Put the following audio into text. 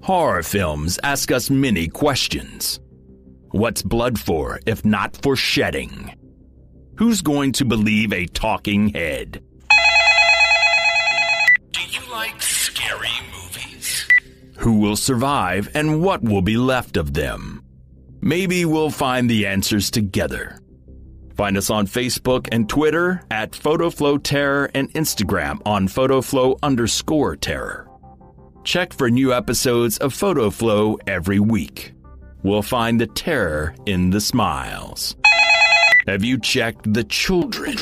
Horror films ask us many questions. What's blood for if not for shedding? Who's going to believe a talking head? Do you like scary movies? Who will survive and what will be left of them? Maybe we'll find the answers together. Find us on Facebook and Twitter at Photo-Flo Terror and Instagram on Photo-Flo_terror. Check for new episodes of Photo-Flo every week. We'll find the terror in the smiles. Have you checked the children?